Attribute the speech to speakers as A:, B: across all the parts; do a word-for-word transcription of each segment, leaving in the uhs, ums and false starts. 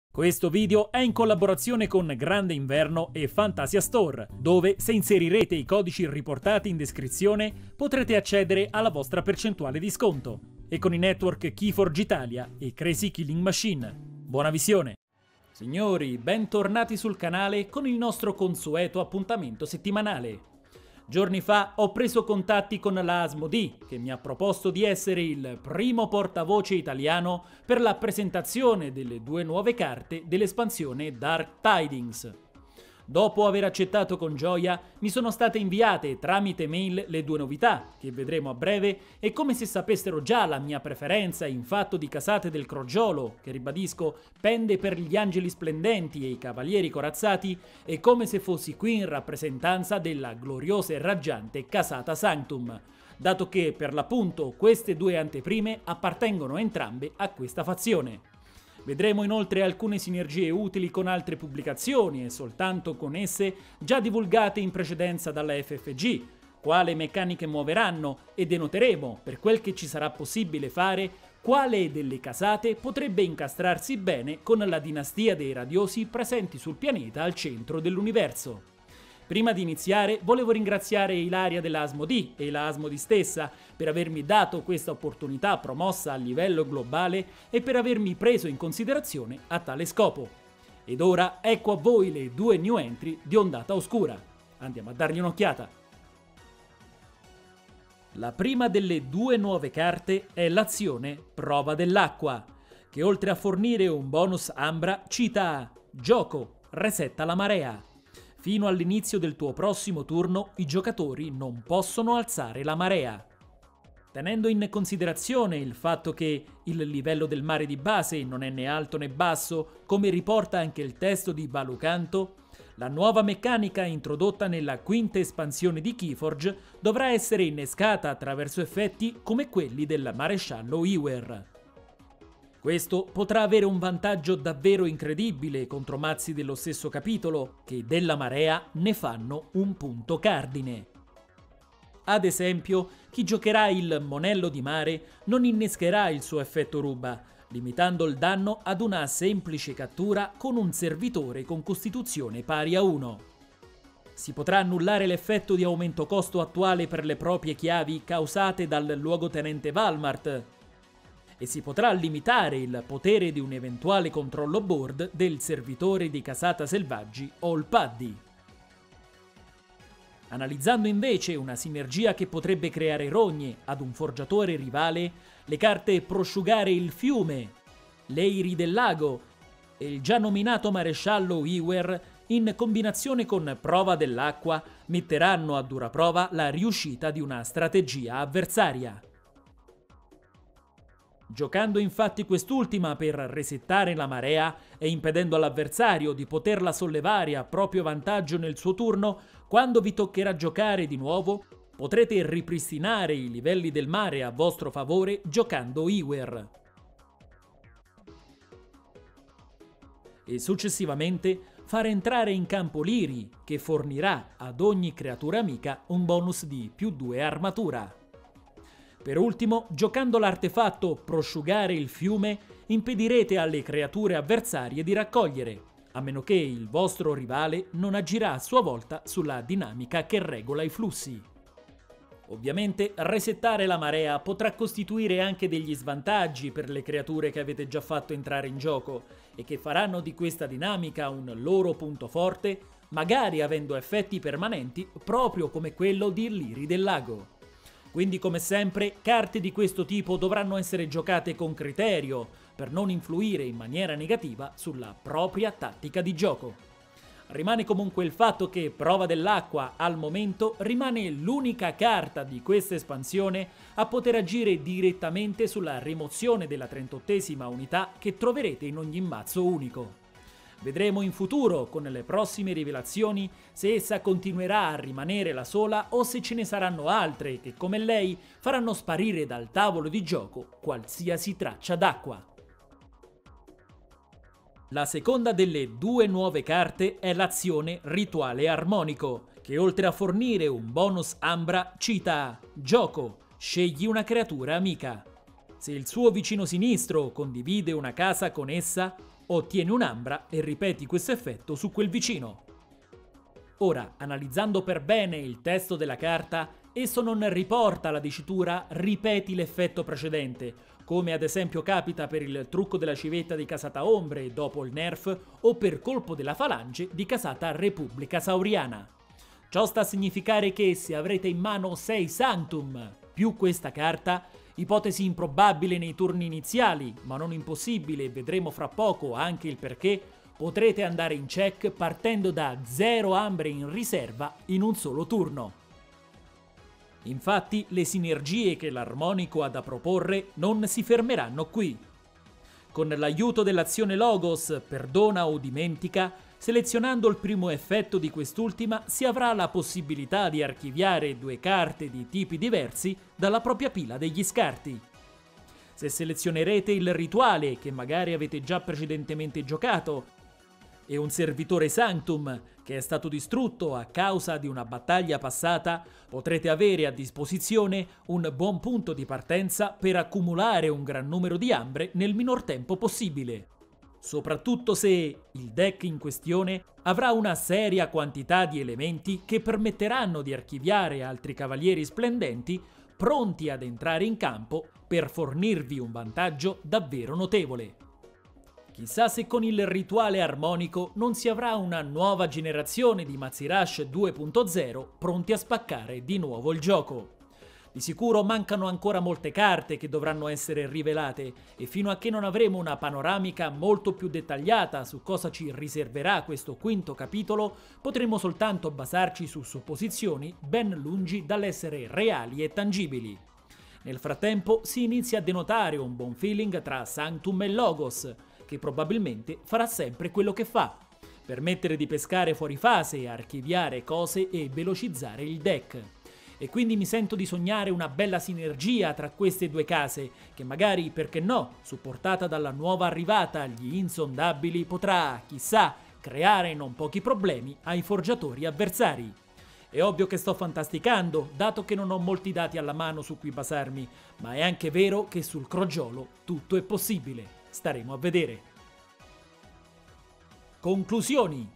A: Questo video è in collaborazione con Grande Inverno e Fantasia Store, dove se inserirete i codici riportati in descrizione potrete accedere alla vostra percentuale di sconto. E con i network Keyforge Italia e Crazy Killing Machine. Buona visione! Signori, bentornati sul canale con il nostro consueto appuntamento settimanale. Giorni fa ho preso contatti con la Asmodee, che mi ha proposto di essere il primo portavoce italiano per la presentazione delle due nuove carte dell'espansione Dark Tidings. Dopo aver accettato con gioia, mi sono state inviate tramite mail le due novità, che vedremo a breve, e come se sapessero già la mia preferenza in fatto di casate del crogiolo, che ribadisco pende per gli angeli splendenti e i cavalieri corazzati, e come se fossi qui in rappresentanza della gloriosa e raggiante casata Sanctum, dato che per l'appunto queste due anteprime appartengono entrambe a questa fazione. Vedremo inoltre alcune sinergie utili con altre pubblicazioni e soltanto con esse già divulgate in precedenza dalla F F G, quale meccaniche muoveranno e denoteremo, per quel che ci sarà possibile fare, quale delle casate potrebbe incastrarsi bene con la dinastia dei radiosi presenti sul pianeta al centro dell'universo. Prima di iniziare volevo ringraziare Ilaria della Asmodee e la Asmodee stessa per avermi dato questa opportunità promossa a livello globale e per avermi preso in considerazione a tale scopo. Ed ora ecco a voi le due new entry di Ondata Oscura. Andiamo a dargli un'occhiata. La prima delle due nuove carte è l'azione Prova dell'Acqua, che oltre a fornire un bonus Ambra cita Gioco, resetta la marea. Fino all'inizio del tuo prossimo turno i giocatori non possono alzare la marea. Tenendo in considerazione il fatto che il livello del mare di base non è né alto né basso, come riporta anche il testo di Balucanto, la nuova meccanica introdotta nella quinta espansione di Keyforge dovrà essere innescata attraverso effetti come quelli del maresciallo Iwer. Questo potrà avere un vantaggio davvero incredibile contro mazzi dello stesso capitolo, che della marea ne fanno un punto cardine. Ad esempio, chi giocherà il Monello di Mare non innescherà il suo effetto ruba, limitando il danno ad una semplice cattura con un servitore con costituzione pari a uno. Si potrà annullare l'effetto di aumento costo attuale per le proprie chiavi causate dal luogotenente Valmart, e si potrà limitare il potere di un eventuale controllo board del servitore di casata selvaggi All Paddy. Analizzando invece una sinergia che potrebbe creare rogne ad un forgiatore rivale, le carte Prosciugare il fiume, Leiri del lago e il già nominato maresciallo Iwer, in combinazione con Prova dell'Acqua, metteranno a dura prova la riuscita di una strategia avversaria. Giocando infatti quest'ultima per resettare la marea e impedendo all'avversario di poterla sollevare a proprio vantaggio nel suo turno, quando vi toccherà giocare di nuovo, potrete ripristinare i livelli del mare a vostro favore giocando Iwer. E successivamente far entrare in campo Liri, che fornirà ad ogni creatura amica un bonus di più due armatura. Per ultimo, giocando l'artefatto Prosciugare il fiume, impedirete alle creature avversarie di raccogliere, a meno che il vostro rivale non agirà a sua volta sulla dinamica che regola i flussi. Ovviamente, resettare la marea potrà costituire anche degli svantaggi per le creature che avete già fatto entrare in gioco e che faranno di questa dinamica un loro punto forte, magari avendo effetti permanenti proprio come quello di Liri del lago. Quindi, come sempre, carte di questo tipo dovranno essere giocate con criterio per non influire in maniera negativa sulla propria tattica di gioco. Rimane comunque il fatto che Prova dell'Acqua al momento rimane l'unica carta di questa espansione a poter agire direttamente sulla rimozione della trentottesima unità che troverete in ogni mazzo unico. Vedremo in futuro, con le prossime rivelazioni, se essa continuerà a rimanere la sola o se ce ne saranno altre che, come lei, faranno sparire dal tavolo di gioco qualsiasi traccia d'acqua. La seconda delle due nuove carte è l'azione Rituale Armonico, che oltre a fornire un bonus Ambra cita Gioco, scegli una creatura amica. Se il suo vicino sinistro condivide una casa con essa, ottieni un'ambra e ripeti questo effetto su quel vicino. Ora, analizzando per bene il testo della carta, esso non riporta la dicitura ripeti l'effetto precedente, come ad esempio capita per il trucco della civetta di casata Ombre dopo il nerf o per colpo della falange di casata Repubblica Sauriana. Ciò sta a significare che se avrete in mano sei Sanctum più questa carta, ipotesi improbabile nei turni iniziali, ma non impossibile, e vedremo fra poco anche il perché, potrete andare in check partendo da zero ambre in riserva in un solo turno. Infatti, le sinergie che l'armonico ha da proporre non si fermeranno qui. Con l'aiuto dell'azione Logos, perdona o dimentica, selezionando il primo effetto di quest'ultima si avrà la possibilità di archiviare due carte di tipi diversi dalla propria pila degli scarti. Se selezionerete il rituale, che magari avete già precedentemente giocato, e un servitore Sanctum che è stato distrutto a causa di una battaglia passata, potrete avere a disposizione un buon punto di partenza per accumulare un gran numero di ambre nel minor tempo possibile. Soprattutto se il deck in questione avrà una seria quantità di elementi che permetteranno di archiviare altri cavalieri splendenti pronti ad entrare in campo per fornirvi un vantaggio davvero notevole. Chissà se con il rituale armonico non si avrà una nuova generazione di Mazirash due punto zero pronti a spaccare di nuovo il gioco. Di sicuro mancano ancora molte carte che dovranno essere rivelate e fino a che non avremo una panoramica molto più dettagliata su cosa ci riserverà questo quinto capitolo, potremo soltanto basarci su supposizioni ben lungi dall'essere reali e tangibili. Nel frattempo si inizia a denotare un buon feeling tra Sanctum e Logos, che probabilmente farà sempre quello che fa, permettere di pescare fuori fase, archiviare cose e velocizzare il deck. E quindi mi sento di sognare una bella sinergia tra queste due case, che magari, perché no, supportata dalla nuova arrivata agli insondabili, potrà, chissà, creare non pochi problemi ai forgiatori avversari. È ovvio che sto fantasticando, dato che non ho molti dati alla mano su cui basarmi, ma è anche vero che sul crogiolo tutto è possibile. Staremo a vedere. Conclusioni.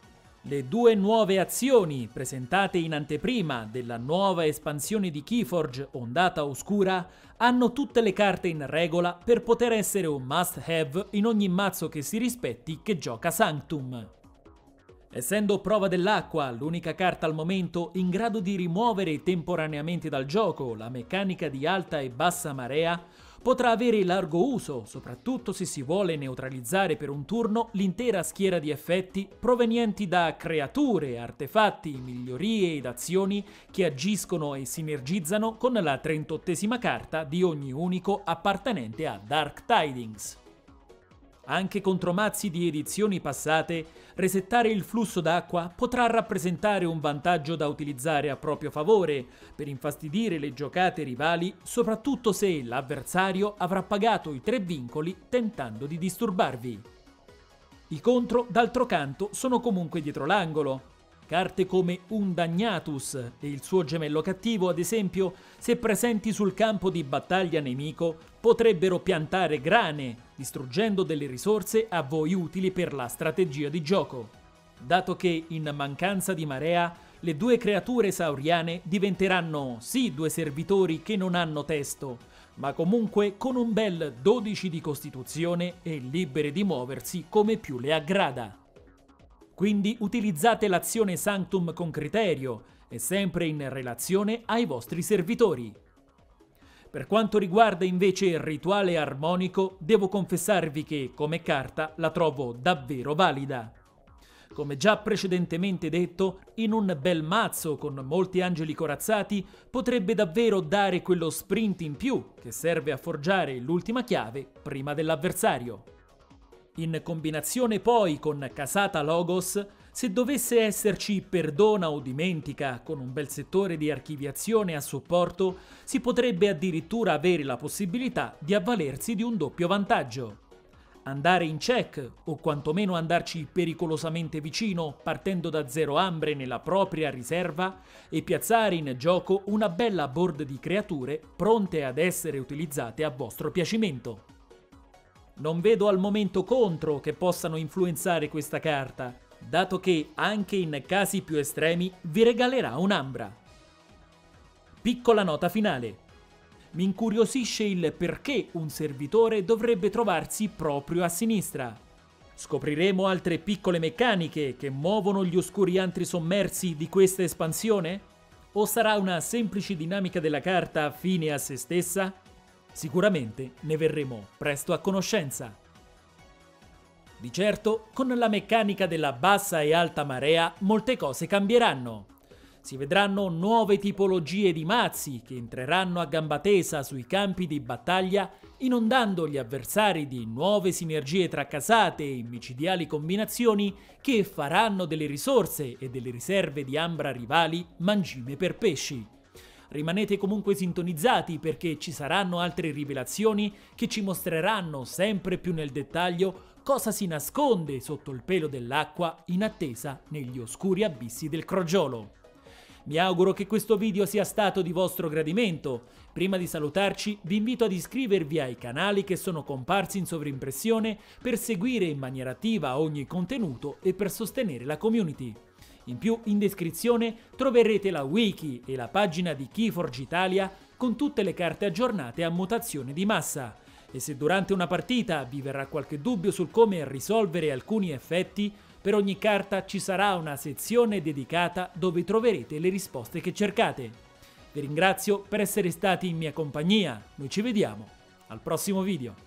A: Le due nuove azioni presentate in anteprima della nuova espansione di Keyforge Ondata Oscura hanno tutte le carte in regola per poter essere un must-have in ogni mazzo che si rispetti che gioca Sanctum. Essendo Prova dell'Acqua l'unica carta al momento in grado di rimuovere temporaneamente dal gioco la meccanica di alta e bassa marea, potrà avere largo uso, soprattutto se si vuole neutralizzare per un turno l'intera schiera di effetti provenienti da creature, artefatti, migliorie ed azioni che agiscono e sinergizzano con la trentottesima carta di ogni unico appartenente a Dark Tidings. Anche contro mazzi di edizioni passate, resettare il flusso d'acqua potrà rappresentare un vantaggio da utilizzare a proprio favore, per infastidire le giocate rivali, soprattutto se l'avversario avrà pagato i tre vincoli tentando di disturbarvi. I contro, d'altro canto, sono comunque dietro l'angolo. Carte come Undagnatus e il suo gemello cattivo, ad esempio, se presenti sul campo di battaglia nemico, potrebbero piantare grane, distruggendo delle risorse a voi utili per la strategia di gioco. Dato che, in mancanza di marea, le due creature sauriane diventeranno sì due servitori che non hanno testo, ma comunque con un bel dodici di costituzione e libere di muoversi come più le aggrada. Quindi utilizzate l'azione Sanctum con criterio e sempre in relazione ai vostri servitori. Per quanto riguarda invece il rituale armonico, devo confessarvi che, come carta, la trovo davvero valida. Come già precedentemente detto, in un bel mazzo con molti angeli corazzati potrebbe davvero dare quello sprint in più che serve a forgiare l'ultima chiave prima dell'avversario. In combinazione poi con Casata Logos, se dovesse esserci Perdona o Dimentica con un bel settore di archiviazione a supporto, si potrebbe addirittura avere la possibilità di avvalersi di un doppio vantaggio. Andare in check, o quantomeno andarci pericolosamente vicino partendo da zero ambre nella propria riserva, e piazzare in gioco una bella board di creature pronte ad essere utilizzate a vostro piacimento. Non vedo al momento contro che possano influenzare questa carta, dato che, anche in casi più estremi, vi regalerà un'ambra. Piccola nota finale. Mi incuriosisce il perché un servitore dovrebbe trovarsi proprio a sinistra. Scopriremo altre piccole meccaniche che muovono gli oscuri antri sommersi di questa espansione? O sarà una semplice dinamica della carta fine a se stessa? Sicuramente ne verremo presto a conoscenza. Di certo, con la meccanica della bassa e alta marea, molte cose cambieranno. Si vedranno nuove tipologie di mazzi che entreranno a gamba tesa sui campi di battaglia, inondando gli avversari di nuove sinergie tra casate e micidiali combinazioni che faranno delle risorse e delle riserve di ambra rivali mangime per pesci. Rimanete comunque sintonizzati perché ci saranno altre rivelazioni che ci mostreranno sempre più nel dettaglio cosa si nasconde sotto il pelo dell'acqua in attesa negli oscuri abissi del crogiolo. Mi auguro che questo video sia stato di vostro gradimento. Prima di salutarci vi invito ad iscrivervi ai canali che sono comparsi in sovrimpressione per seguire in maniera attiva ogni contenuto e per sostenere la community. In più, in descrizione troverete la wiki e la pagina di Keyforge Italia con tutte le carte aggiornate a mutazione di massa. E se durante una partita vi verrà qualche dubbio sul come risolvere alcuni effetti, per ogni carta ci sarà una sezione dedicata dove troverete le risposte che cercate. Vi ringrazio per essere stati in mia compagnia, noi ci vediamo al prossimo video.